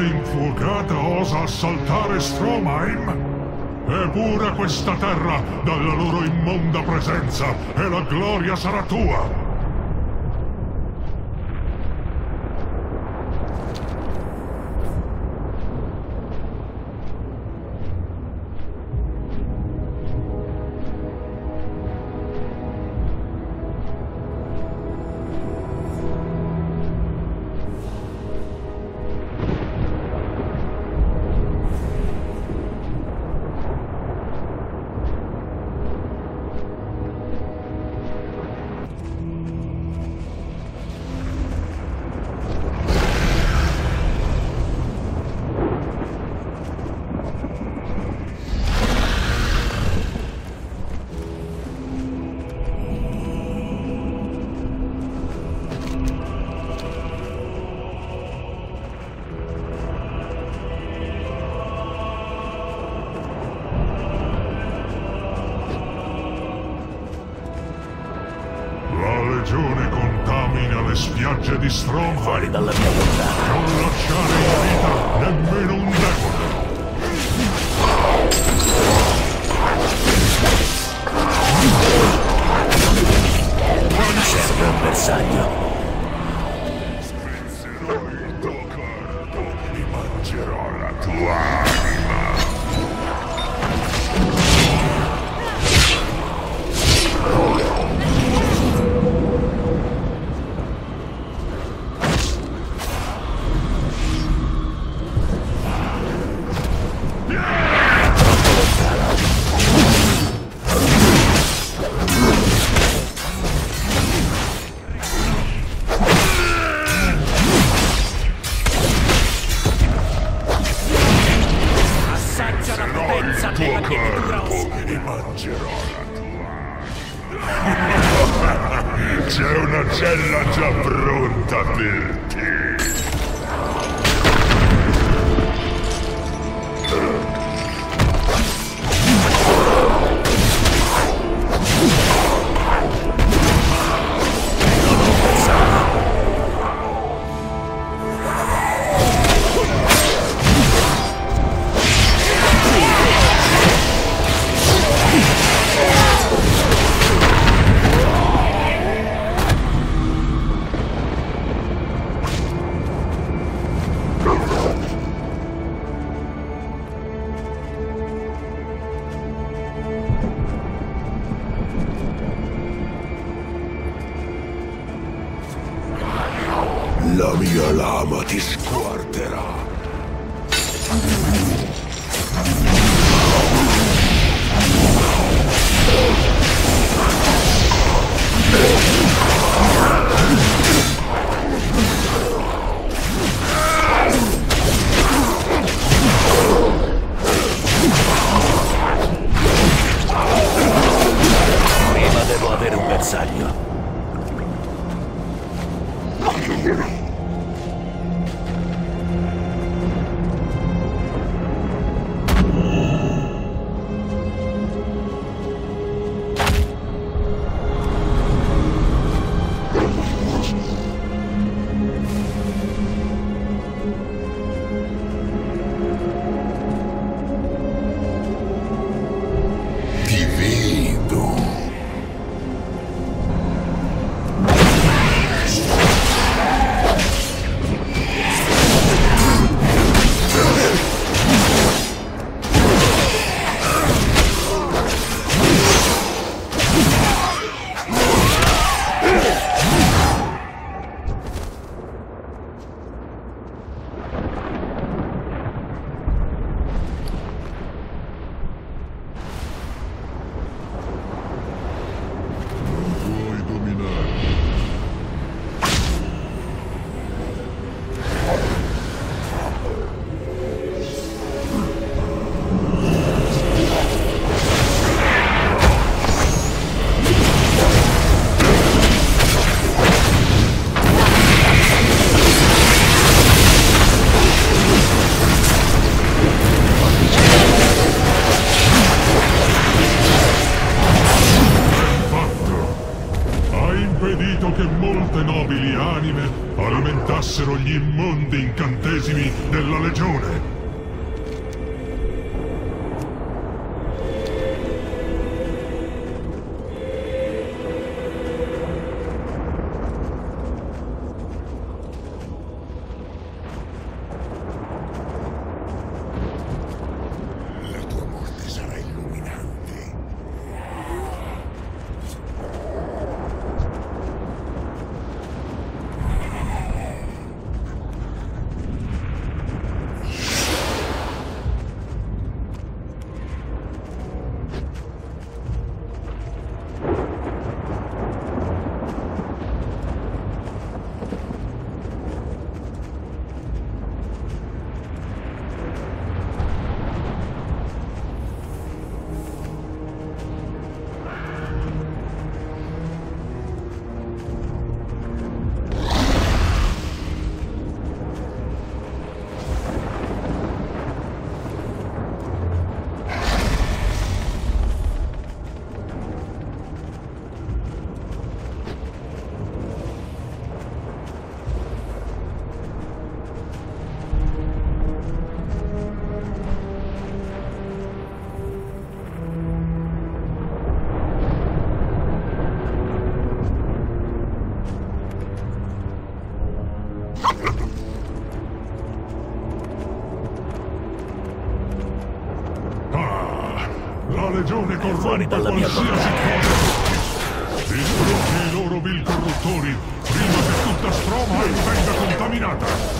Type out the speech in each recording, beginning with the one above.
infuocata osa assaltare Stroheim? Eppure questa terra, dalla loro immonda presenza, e la gloria sarà tua! Contamina le spiagge di Stroheim. Fuori dalla mia portata. Non lasciare in vita nemmeno un demone. Serve un bersaglio. Spezzerò il tuo corpo e mangerò la tua anima. E mangerò la tua. C'è una cella già pronta per te. La mia lama ti sguarderà. Prima devo avere un bersaglio. che molte nobili anime alimentassero gli immondi incantesimi della legione. La legione corrompe qualsiasi cosa. Distruggi i loro vil corruttori prima che tutta Stroheim venga contaminata.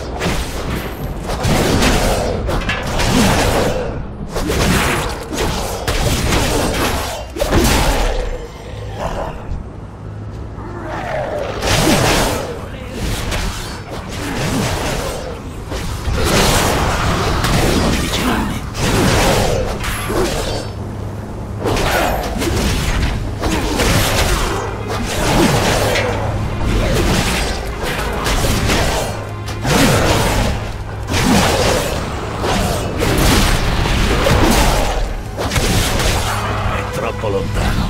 Troppo lontano.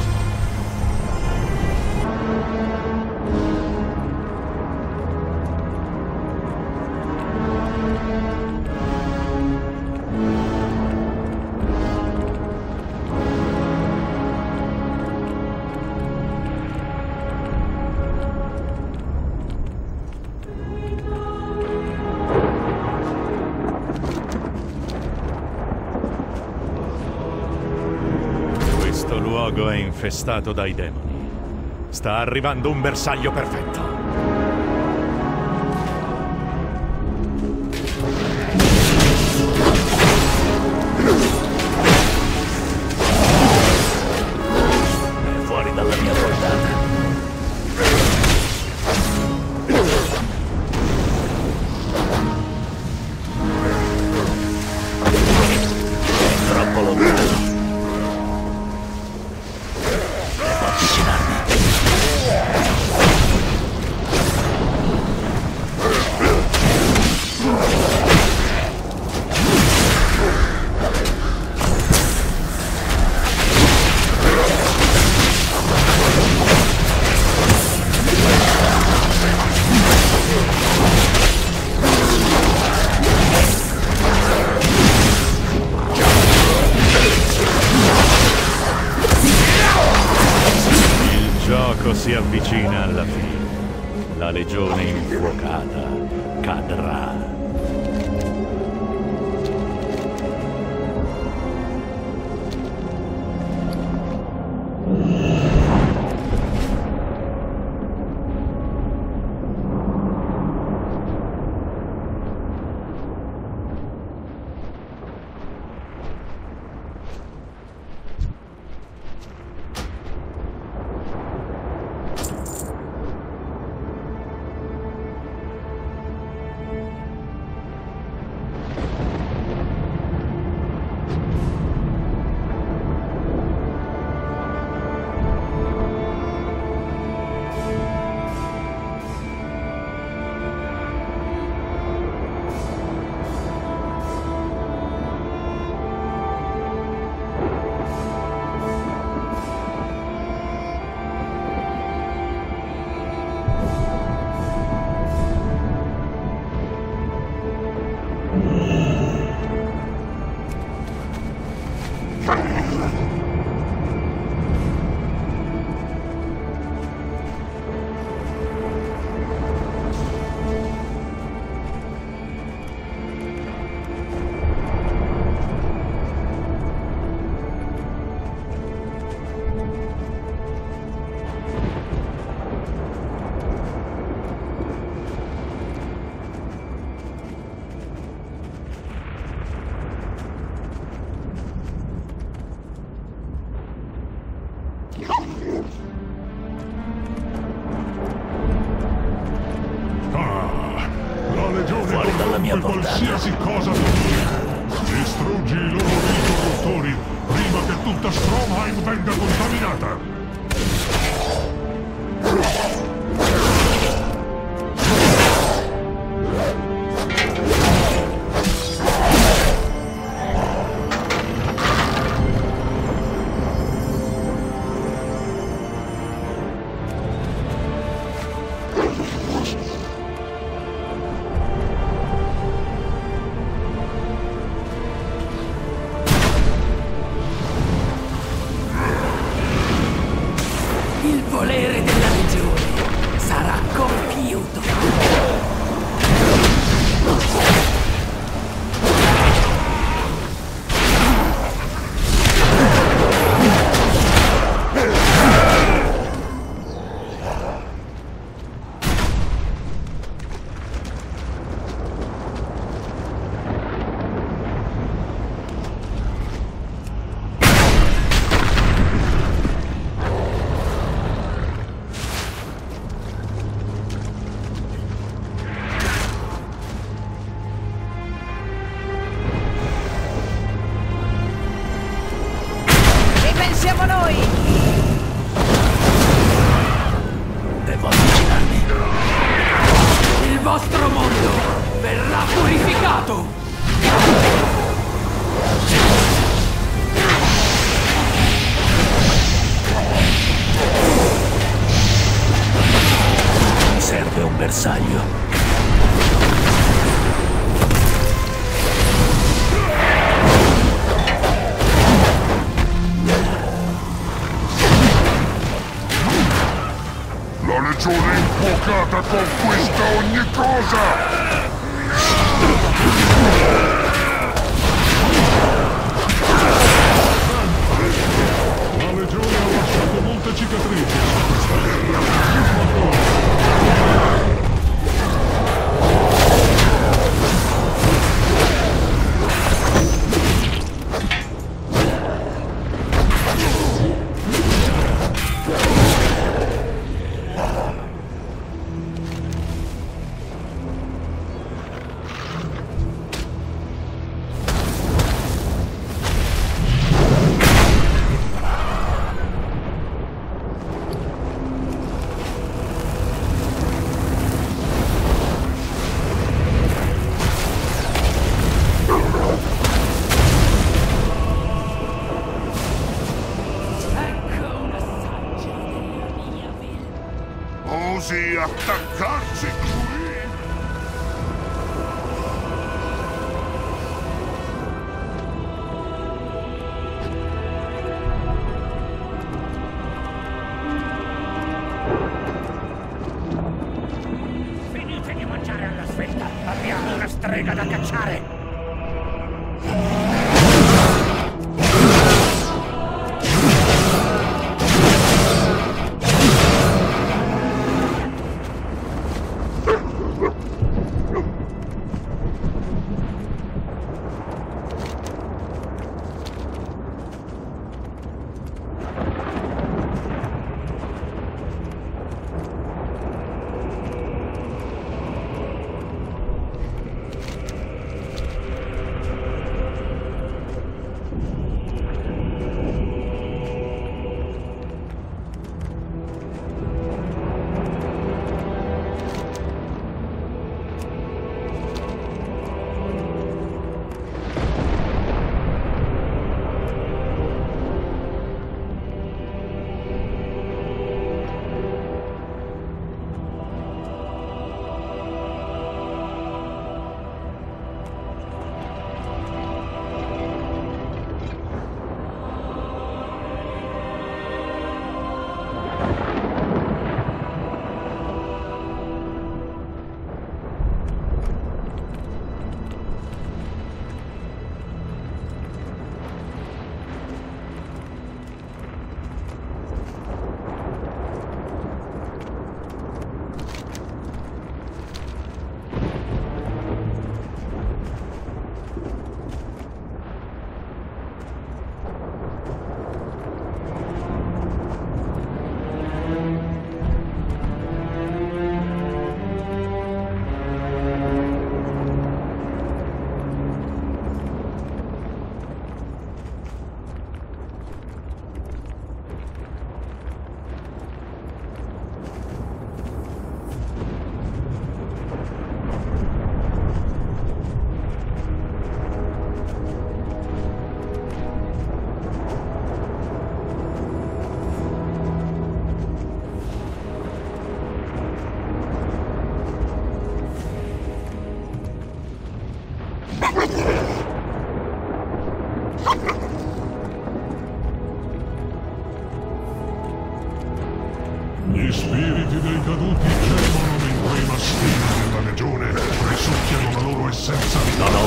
Questo luogo è infestato dai demoni. Sta arrivando un bersaglio perfetto. È fuori dalla mia portata. È troppo lontano. Il gioco si avvicina alla fine. La legione infuocata cadrà. accusatori. Distruggi i loro vil corruttori prima che tutta Stromheim venga contaminata. Il volere della legione sarà compiuto. Siamo noi! Devo avvicinarmi. Il vostro mondo verrà purificato! Mi serve un bersaglio. La legione infuocata conquista ogni cosa! La legione ha lasciato molte cicatrici su questa terra. Osi attaccarci qui? Finite di mangiare alla svelta! Abbiamo una strega da cacciare!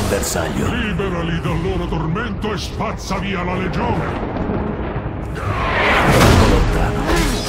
bersaglio. Liberali dal loro tormento e spazza via la legione! Lontano.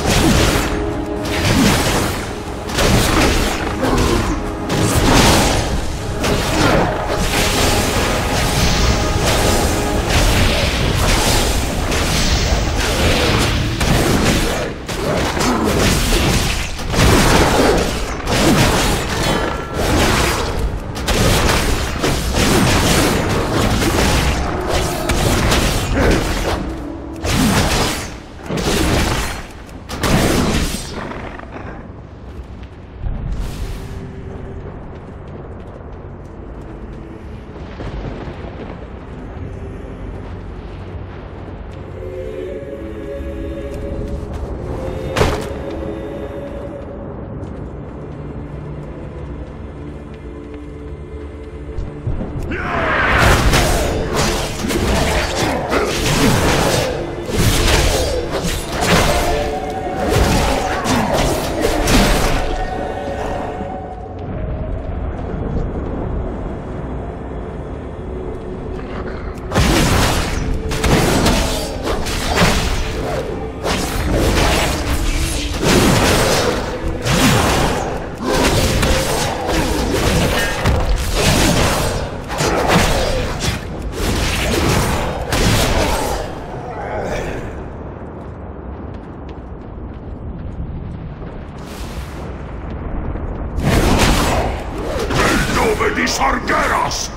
Di Sargeras!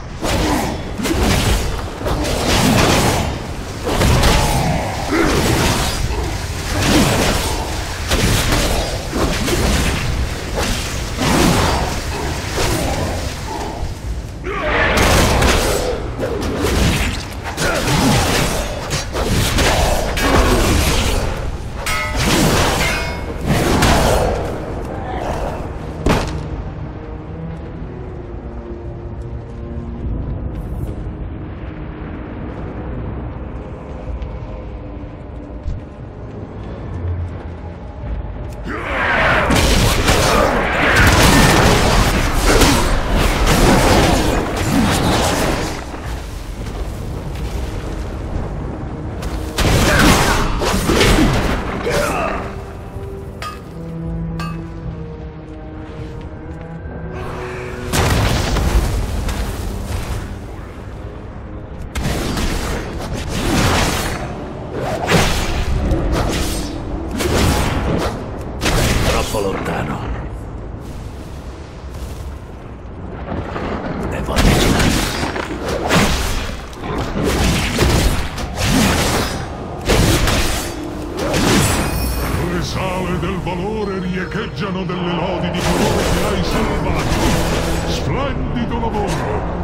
Lontano. Devo avvicinarmi. Le sale del valore riecheggiano delle lodi di coloro che hai salvato. Splendido lavoro!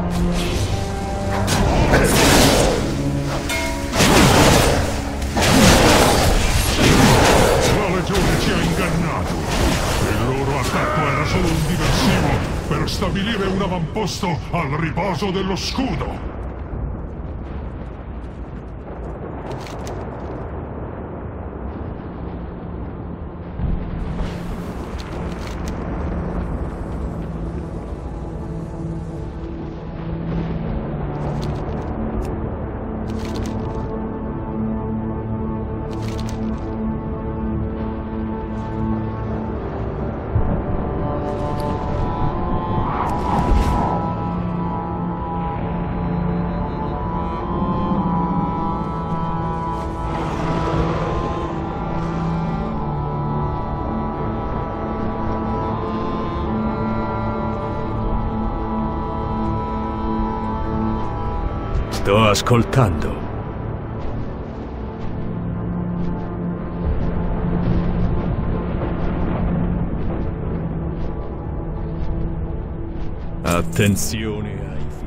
La legione ci ha ingannato. Il loro attacco era solo un diversivo per stabilire un avamposto al riposo dello scudo. Sto ascoltando. Attenzione ai figli.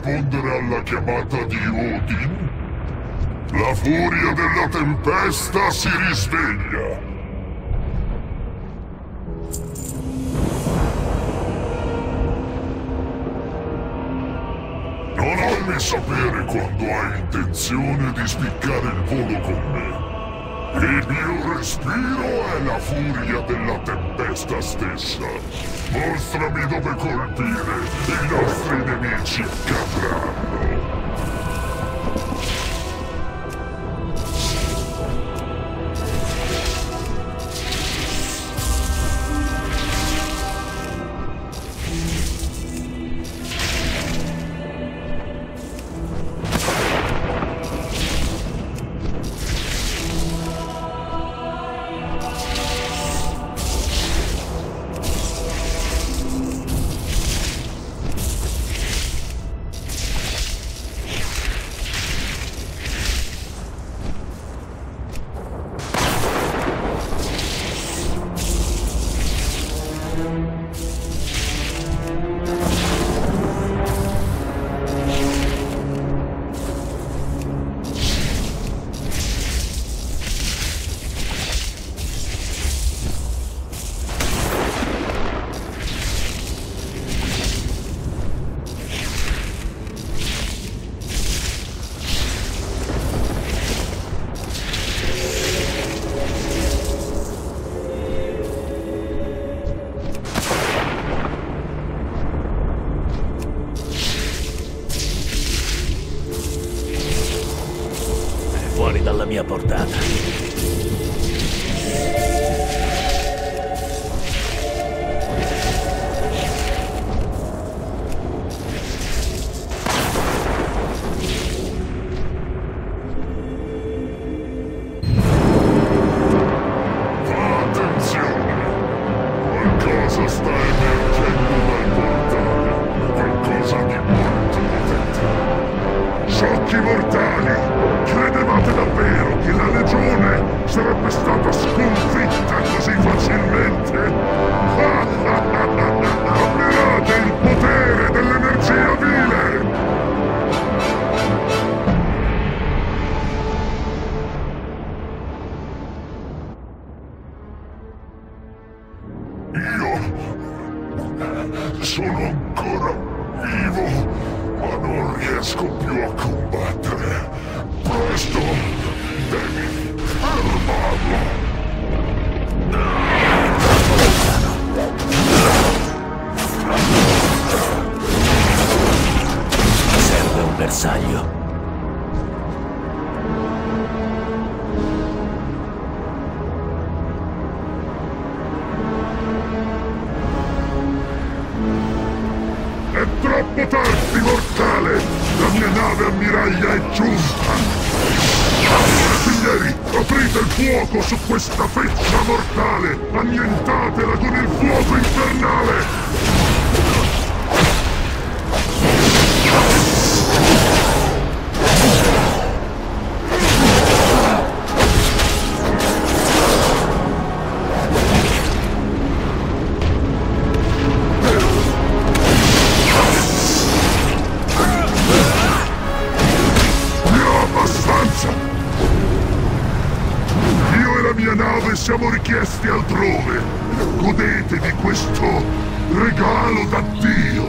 rispondere alla chiamata di Odin? La furia della tempesta si risveglia. Non fammi sapere quando hai intenzione di spiccare il volo con me. Il mio respiro è la furia della tempesta stessa. Mostrami dove colpire, i nostri nemici cadranno. Fuori dalla mia portata. Sono ancora vivo, ma non riesco più a combattere. Presto, devi fermarlo. Serve un bersaglio. È troppo tardi, mortale! La mia nave ammiraglia è giunta! Artiglieri, aprite il fuoco su questa feccia mortale! Annientatela con il fuoco infernale! Siamo richiesti altrove. Godetevi questo regalo da Dio.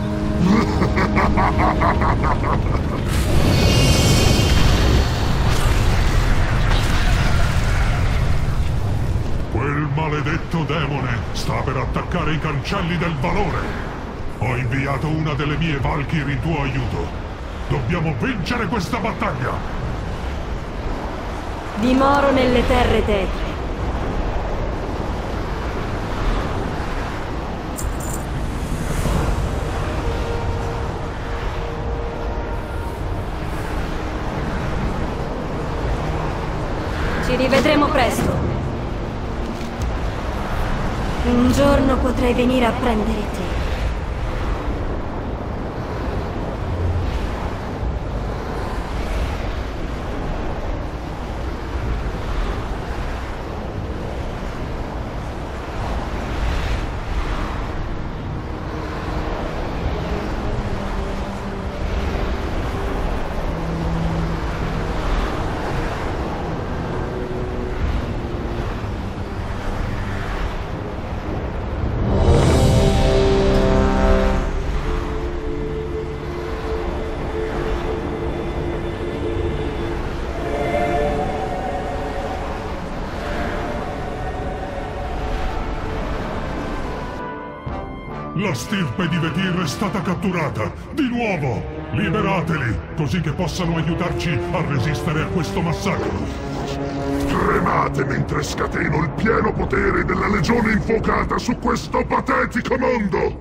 Quel maledetto demone sta per attaccare i cancelli del valore. Ho inviato una delle mie Valkyrie in tuo aiuto. Dobbiamo vincere questa battaglia. Dimoro nelle terre tetre. Ci rivedremo presto. Un giorno potrei venire a prendere te. La stirpe di Vetir è stata catturata! Di nuovo! Liberateli, così che possano aiutarci a resistere a questo massacro! Tremate mentre scateno il pieno potere della Legione Infuocata su questo patetico mondo!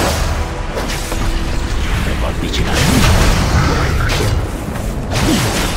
Devo avvicinarmi.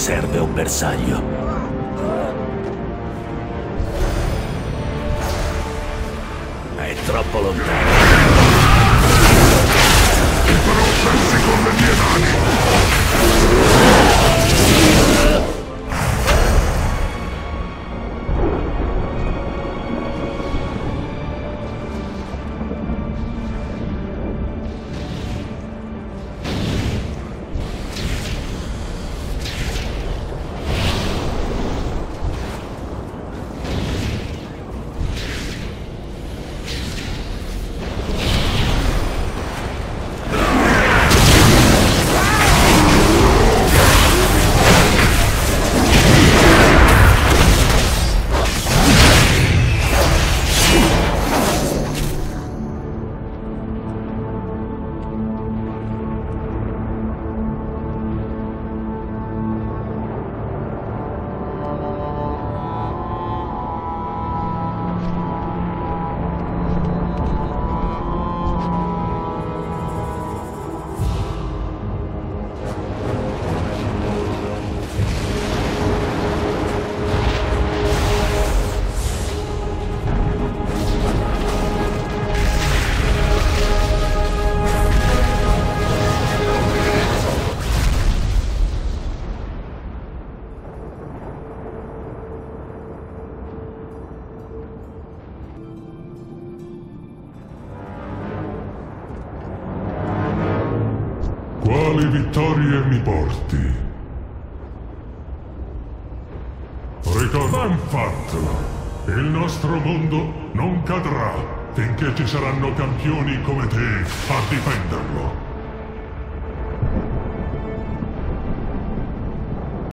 serve un bersaglio. È troppo lontano. Ti farò pezzi con le mie mani! Quali vittorie mi porti? Ricorda ben fatto. Il nostro mondo non cadrà finché ci saranno campioni come te a difenderlo.